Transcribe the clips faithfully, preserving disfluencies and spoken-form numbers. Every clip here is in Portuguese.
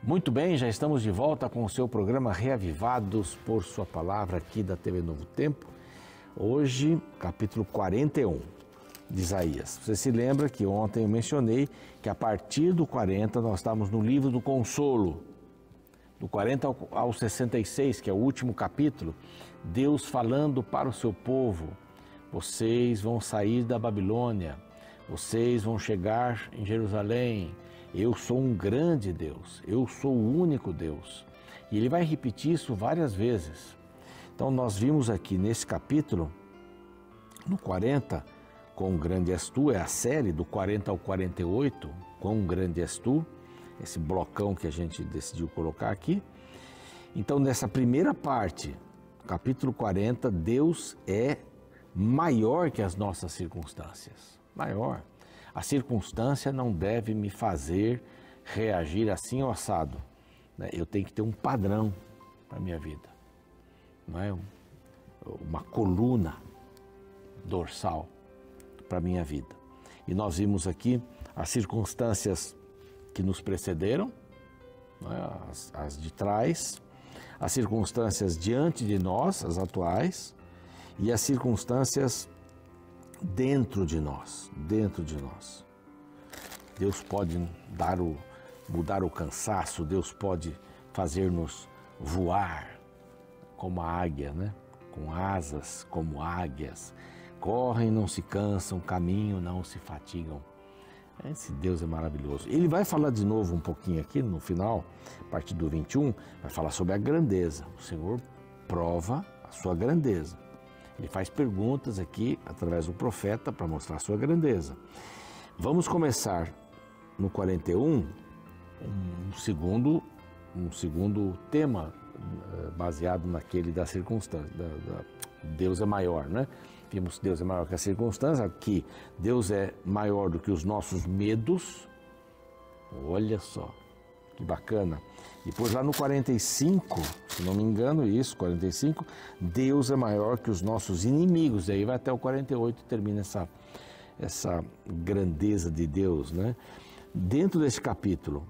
Muito bem, já estamos de volta com o seu programa Reavivados por Sua Palavra aqui da T V Novo Tempo. Hoje, capítulo quarenta e um de Isaías. Você se lembra que ontem eu mencionei que a partir do quarenta nós estamos no livro do consolo. Do quarenta ao sessenta e seis, que é o último capítulo, Deus falando para o seu povo: vocês vão sair da Babilônia, vocês vão chegar em Jerusalém. Eu sou um grande Deus, eu sou o único Deus. E ele vai repetir isso várias vezes. Então nós vimos aqui nesse capítulo, no quarenta, Quão grande és tu, é a série do quarenta ao quarenta e oito, Quão grande és tu, esse blocão que a gente decidiu colocar aqui. Então nessa primeira parte, capítulo quarenta, Deus é maior que as nossas circunstâncias, maior. A circunstância não deve me fazer reagir assim ou assado. Eu tenho que ter um padrão para a minha vida, não é? Uma coluna dorsal para a minha vida. E nós vimos aqui as circunstâncias que nos precederam, não é? as, as de trás, as circunstâncias diante de nós, as atuais, e as circunstâncias dentro de nós, dentro de nós. Deus pode dar o, mudar o cansaço, Deus pode fazer-nos voar como a águia, né? Com asas como águias. Correm, não se cansam, caminham, não se fatigam. Esse Deus é maravilhoso. Ele vai falar de novo um pouquinho aqui no final, a partir do vinte e um, vai falar sobre a grandeza. O Senhor prova a sua grandeza. Ele faz perguntas aqui, através do profeta, para mostrar a sua grandeza. Vamos começar no quarenta e um, um segundo, um segundo tema, baseado naquele da circunstância. Da, da, Deus é maior, né? Vimos que Deus é maior que a circunstância, aqui Deus é maior do que os nossos medos. Olha só, que bacana. Depois lá no quarenta e cinco, se não me engano, isso, quarenta e cinco, Deus é maior que os nossos inimigos. E aí vai até o quarenta e oito e termina essa, essa grandeza de Deus, né? Dentro desse capítulo,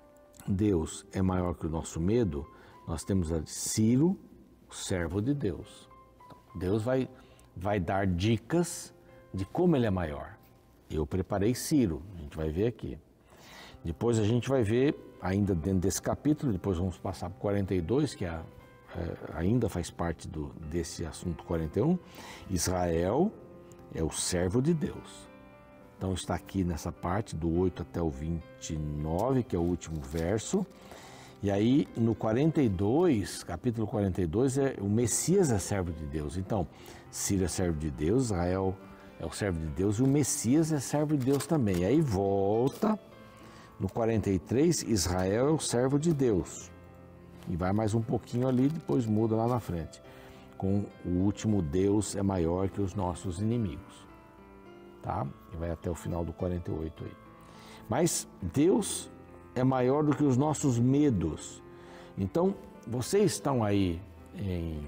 Deus é maior que o nosso medo, nós temos a Ciro, o servo de Deus. Então, Deus vai, vai dar dicas de como ele é maior. Eu preparei Ciro, a gente vai ver aqui. Depois a gente vai ver, ainda dentro desse capítulo, depois vamos passar para o quarenta e dois, que é, é, ainda faz parte do, desse assunto quarenta e um, Israel é o servo de Deus. Então está aqui nessa parte, do oito até o vinte e nove, que é o último verso. E aí no quarenta e dois, capítulo quarenta e dois, é, o Messias é servo de Deus. Então, Ciro é servo de Deus, Israel é o servo de Deus e o Messias é servo de Deus também. E aí volta... No quarenta e três, Israel é o servo de Deus. E vai mais um pouquinho ali, depois muda lá na frente. Com o último, Deus é maior que os nossos inimigos. Tá? E vai até o final do quarenta e oito aí. Mas Deus é maior do que os nossos medos. Então, vocês estão aí em,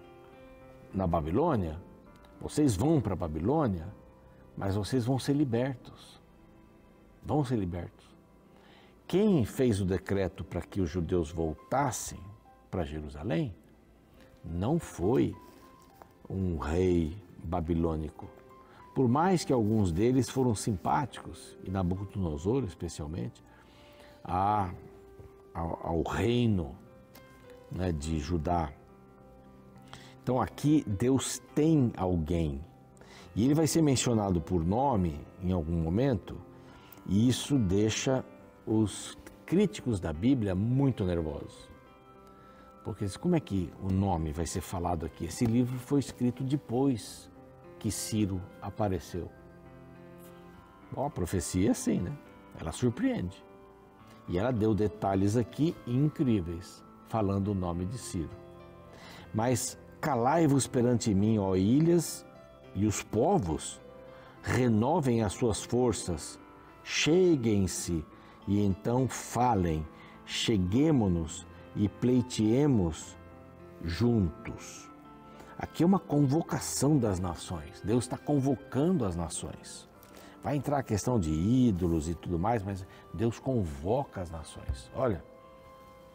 na Babilônia, vocês vão para a Babilônia, mas vocês vão ser libertos. Vão ser libertos. Quem fez o decreto para que os judeus voltassem para Jerusalém não foi um rei babilônico. Por mais que alguns deles foram simpáticos, e Nabucodonosor especialmente, a, ao, ao reino, né, de Judá. Então aqui Deus tem alguém, e ele vai ser mencionado por nome em algum momento, e isso deixa os críticos da Bíblia muito nervosos. Porque como é que o nome vai ser falado aqui? Esse livro foi escrito depois que Ciro apareceu. Bom, a profecia é assim, né? Ela surpreende. E ela deu detalhes aqui incríveis, falando o nome de Ciro. Mas calai-vos perante mim, ó ilhas, e os povos renovem as suas forças, cheguem-se e então falem, cheguemo-nos e pleiteemos juntos. Aqui é uma convocação das nações. Deus está convocando as nações. Vai entrar a questão de ídolos e tudo mais, mas Deus convoca as nações. Olha,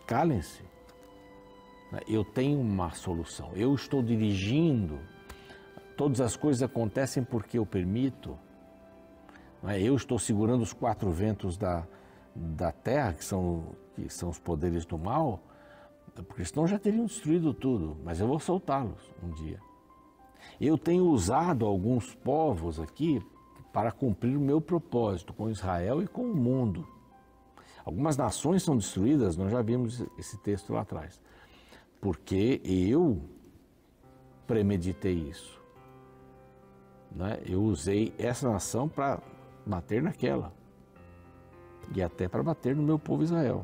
calem-se. Eu tenho uma solução. Eu estou dirigindo. Todas as coisas acontecem porque eu permito. Eu estou segurando os quatro ventos da, da terra, que são, que são os poderes do mal, porque senão já teriam destruído tudo, mas eu vou soltá-los um dia. Eu tenho usado alguns povos aqui para cumprir o meu propósito com Israel e com o mundo. Algumas nações são destruídas, nós já vimos esse texto lá atrás, porque eu premeditei isso. Né? Eu usei essa nação para bater naquela e até para bater no meu povo Israel.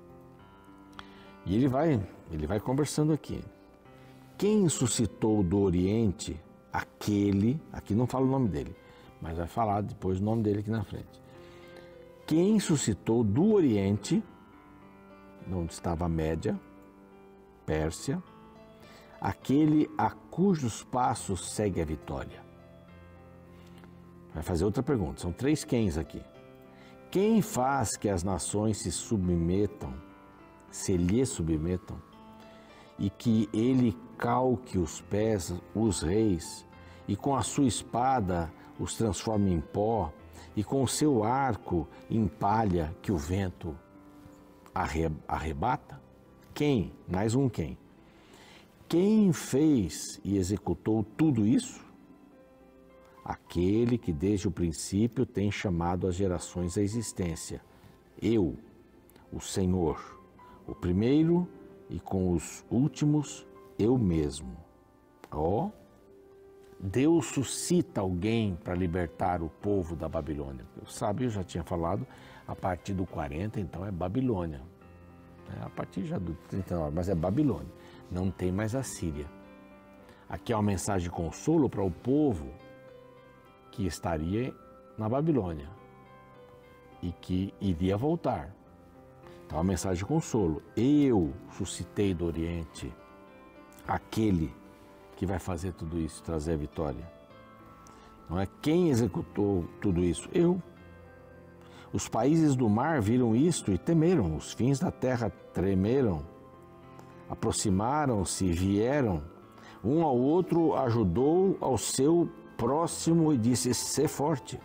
E ele vai, ele vai conversando aqui. Quem suscitou do Oriente aquele, aqui não fala o nome dele, mas vai falar depois o nome dele aqui na frente. Quem suscitou do Oriente, onde estava a Média, Pérsia, aquele a cujos passos segue a vitória. Vai fazer outra pergunta, são três quens aqui. Quem faz que as nações se submetam, se lhe submetam, e que ele calque os pés, os reis, e com a sua espada os transforme em pó, e com o seu arco em palha que o vento arrebata? Quem? Mais um quem? Quem fez e executou tudo isso? Aquele que desde o princípio tem chamado as gerações à existência. Eu, o Senhor, o primeiro e com os últimos, eu mesmo. Ó, oh, Deus suscita alguém para libertar o povo da Babilônia. Eu sabe, eu já tinha falado, a partir do quarenta, então é Babilônia. É, a partir já do trinta e nove, mas é Babilônia. Não tem mais a Síria. Aqui é uma mensagem de consolo para o povo que estaria na Babilônia e que iria voltar. Então, a mensagem de consolo. Eu suscitei do Oriente aquele que vai fazer tudo isso, trazer a vitória. Não é quem executou tudo isso? Eu. Os países do mar viram isto e temeram. Os fins da terra tremeram. Aproximaram-se e vieram. Um ao outro ajudou ao seu próximo e disse, sê forte.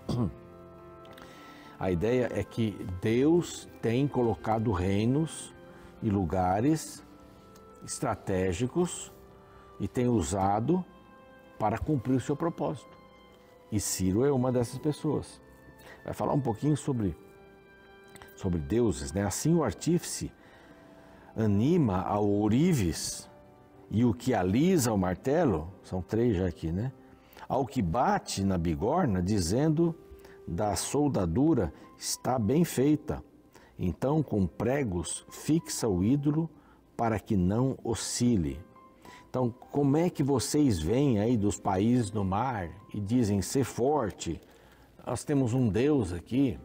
A ideia é que Deus tem colocado reinos e lugares estratégicos e tem usado para cumprir o seu propósito. E Ciro é uma dessas pessoas. Vai falar um pouquinho sobre, sobre deuses, né? Assim o artífice anima ao ourives e o que alisa o martelo, são três já aqui, né? Ao que bate na bigorna, dizendo da soldadura está bem feita. Então, com pregos, fixa o ídolo para que não oscile. Então, como é que vocês vêm aí dos países no mar e dizem ser forte? Nós temos um Deus aqui.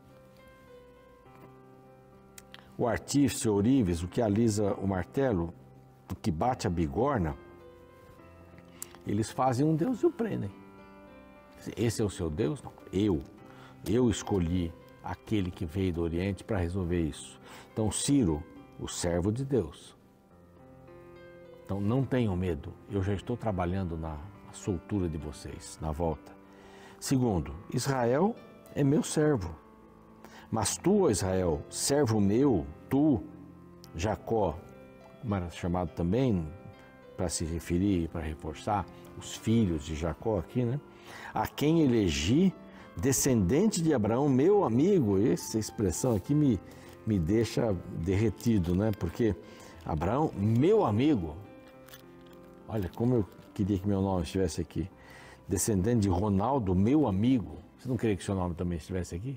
O artífice, o ourives, o que alisa o martelo, o que bate a bigorna, eles fazem um Deus e o prendem. Esse é o seu Deus? Não. Eu. Eu escolhi aquele que veio do Oriente para resolver isso. Então, Ciro, o servo de Deus. Então, não tenham medo. Eu já estou trabalhando na soltura de vocês, na volta. Segundo, Israel é meu servo. Mas tu, Israel, servo meu, tu, Jacó, como era chamado também, para se referir, para reforçar, os filhos de Jacó aqui, né? A quem elegi, descendente de Abraão, meu amigo. Essa expressão aqui me, me deixa derretido, né? Porque Abraão, meu amigo. Olha, como eu queria que meu nome estivesse aqui. Descendente de Ronaldo, meu amigo. Você não queria que seu nome também estivesse aqui?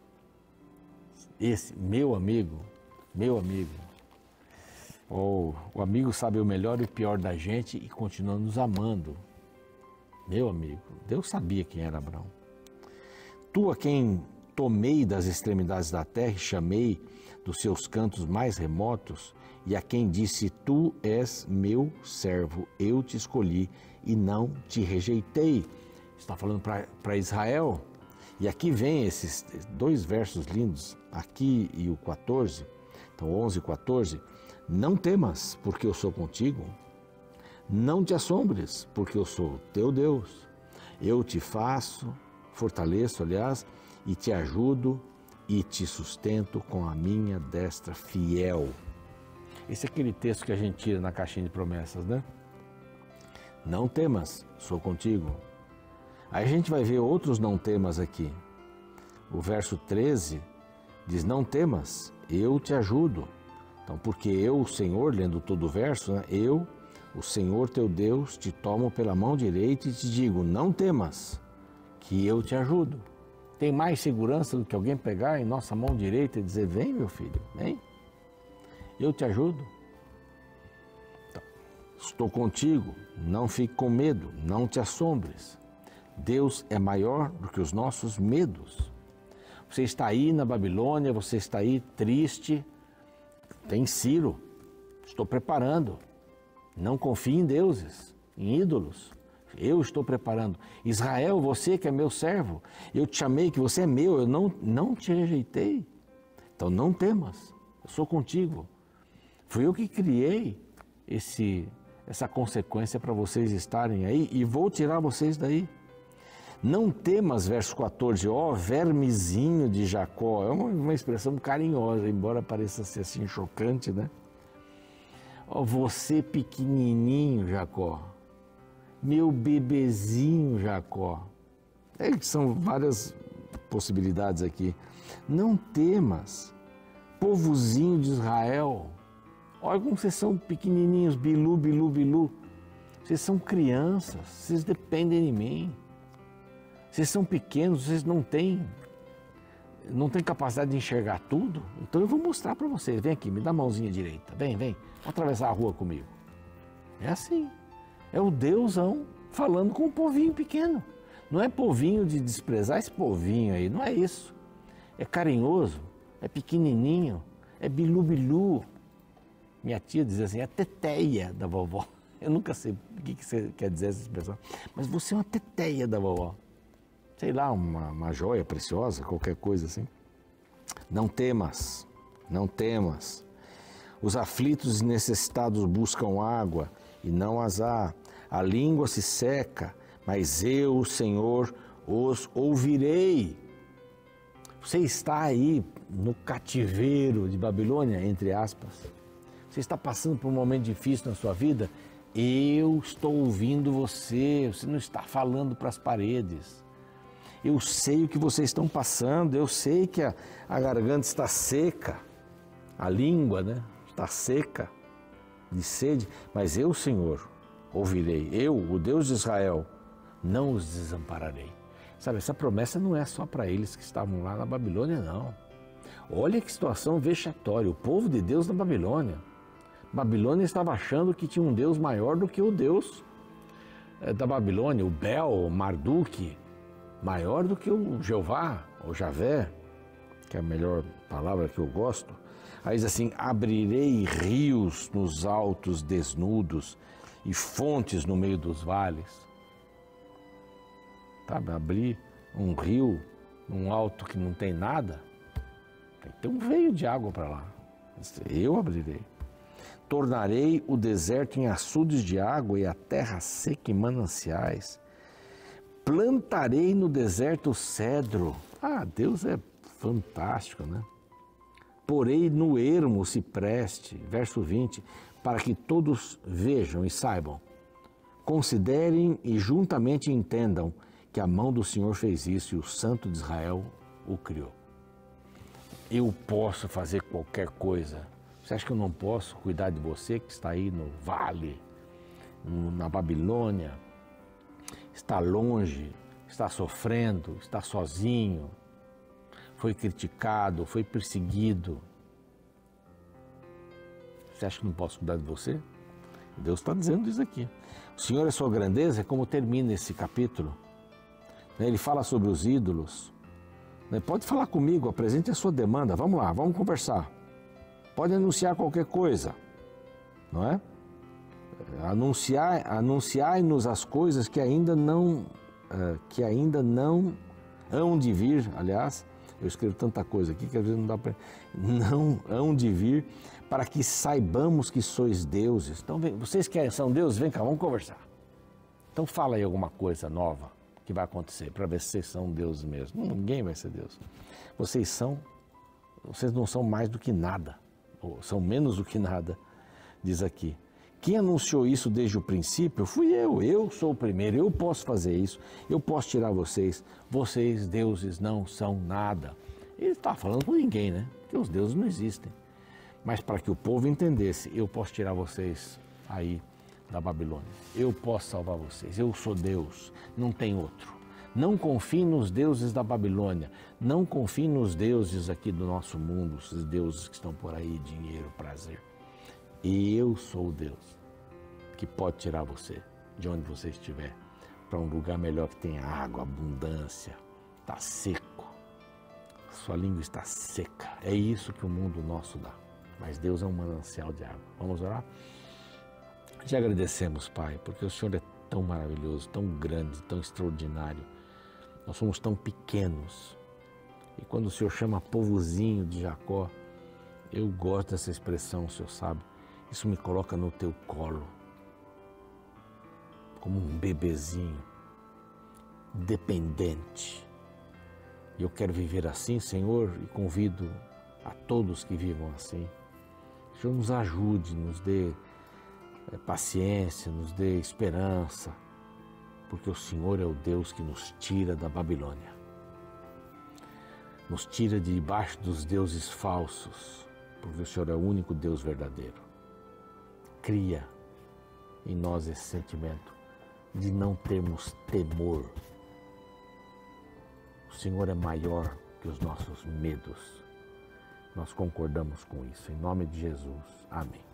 Esse, meu amigo, meu amigo. Oh, o amigo sabe o melhor e o pior da gente e continua nos amando. Meu amigo, Deus sabia quem era Abraão. Tu a quem tomei das extremidades da terra e chamei dos seus cantos mais remotos, e a quem disse, tu és meu servo, eu te escolhi e não te rejeitei. Está falando para Israel. E aqui vem esses dois versos lindos, aqui e o quatorze, Então, onze, quatorze, não temas, porque eu sou contigo. Não te assombres, porque eu sou teu Deus. Eu te faço, fortaleço, aliás, e te ajudo e te sustento com a minha destra fiel. Esse é aquele texto que a gente tira na caixinha de promessas, né? Não temas, sou contigo. Aí a gente vai ver outros não temas aqui. O verso treze diz, não temas, eu te ajudo. Então, porque eu, o Senhor, lendo todo o verso, né? Eu, o Senhor teu Deus, te tomo pela mão direita e te digo, não temas, que eu te ajudo. Tem mais segurança do que alguém pegar em nossa mão direita e dizer, vem meu filho, vem, eu te ajudo. Então, estou contigo, não fique com medo, não te assombres. Deus é maior do que os nossos medos. Você está aí na Babilônia, você está aí triste, tem Ciro, estou preparando. Não confie em deuses, em ídolos. Eu estou preparando. Israel, você que é meu servo, eu te chamei que você é meu, eu não, não te rejeitei. Então não temas, eu sou contigo. Fui eu que criei esse, essa consequência para vocês estarem aí e vou tirar vocês daí. Não temas, verso quatorze, ó vermezinho de Jacó. É uma, uma expressão carinhosa, embora pareça ser assim chocante, né? Ó você pequenininho, Jacó. Meu bebezinho, Jacó. É, são várias possibilidades aqui. Não temas, povozinho de Israel. Olha como vocês são pequenininhos, bilu, bilu, bilu. Vocês são crianças, vocês dependem de mim. Vocês são pequenos, vocês não têm, não têm capacidade de enxergar tudo. Então eu vou mostrar para vocês. Vem aqui, me dá a mãozinha direita. Vem, vem, vamos atravessar a rua comigo. É assim. É o Deusão falando com o povinho pequeno. Não é povinho de desprezar esse povinho aí, não é isso. É carinhoso, é pequenininho, é bilu-bilu. Minha tia dizia assim, é a teteia da vovó. Eu nunca sei o que você quer dizer essa expressão, mas você é uma teteia da vovó. Sei lá, uma, uma joia preciosa, qualquer coisa assim. Não temas, não temas. Os aflitos e necessitados buscam água e não as há. A língua se seca, mas eu, o Senhor, os ouvirei. Você está aí no cativeiro de Babilônia, entre aspas. Você está passando por um momento difícil na sua vida. Eu estou ouvindo você, você não está falando para as paredes. Eu sei o que vocês estão passando, eu sei que a, a garganta está seca, a língua, né, está seca de sede, mas eu, Senhor, ouvirei. Eu, o Deus de Israel, não os desampararei. Sabe, essa promessa não é só para eles que estavam lá na Babilônia, não. Olha que situação vexatória, o povo de Deus na Babilônia. Babilônia estava achando que tinha um Deus maior do que o Deus da Babilônia, o Bel, o Marduk, maior do que o Jeová, ou Javé, que é a melhor palavra que eu gosto. Aí diz assim, abrirei rios nos altos desnudos e fontes no meio dos vales. Sabe, abrir um rio num alto que não tem nada, tem que ter um veio de água para lá. Eu abrirei. Tornarei o deserto em açudes de água e a terra seca em mananciais. Plantarei no deserto o cedro. Ah, Deus é fantástico, né? Porei no ermo o cipreste, verso vinte, para que todos vejam e saibam, considerem e juntamente entendam que a mão do Senhor fez isso e o Santo de Israel o criou. Eu posso fazer qualquer coisa. Você acha que eu não posso cuidar de você que está aí no vale, na Babilônia, está longe, está sofrendo, está sozinho, foi criticado, foi perseguido. Você acha que não posso cuidar de você? Deus está dizendo isso aqui. O Senhor é sua grandeza, é como termina esse capítulo. Ele fala sobre os ídolos. Pode falar comigo, apresente a sua demanda, vamos lá, vamos conversar. Pode anunciar qualquer coisa, não é? Anunciar, anunciai-nos as coisas que ainda não, uh, que ainda não hão de vir, aliás, Eu escrevo tanta coisa aqui que às vezes não dá para... Não hão de vir para que saibamos que sois deuses. Então, vem, vocês que são deuses, vem cá, vamos conversar. Então fala aí alguma coisa nova que vai acontecer para ver se vocês são deuses mesmo. Ninguém vai ser Deus. Vocês são, vocês não são mais do que nada, ou são menos do que nada, diz aqui. Quem anunciou isso desde o princípio fui eu, eu sou o primeiro, eu posso fazer isso, eu posso tirar vocês, vocês, deuses, não são nada. Ele está falando com ninguém, né? Porque os deuses não existem. Mas para que o povo entendesse, eu posso tirar vocês aí da Babilônia, eu posso salvar vocês, eu sou Deus, não tem outro. Não confie nos deuses da Babilônia, não confie nos deuses aqui do nosso mundo, os deuses que estão por aí, dinheiro, prazer. Eu sou o Deus que pode tirar você de onde você estiver para um lugar melhor que tenha água, abundância, está seco, sua língua está seca. É isso que o mundo nosso dá, mas Deus é um manancial de água. Vamos orar? Te agradecemos, Pai, porque o Senhor é tão maravilhoso, tão grande, tão extraordinário. Nós somos tão pequenos e quando o Senhor chama povozinho de Jacó, eu gosto dessa expressão, o Senhor sabe. Isso me coloca no teu colo, como um bebezinho, dependente. E eu quero viver assim, Senhor, e convido a todos que vivam assim. O Senhor nos ajude, nos dê é, paciência, nos dê esperança, porque o Senhor é o Deus que nos tira da Babilônia. Nos tira de debaixo dos deuses falsos, porque o Senhor é o único Deus verdadeiro. Cria em nós esse sentimento de não termos temor. O Senhor é maior que os nossos medos. Nós concordamos com isso. Em nome de Jesus. Amém.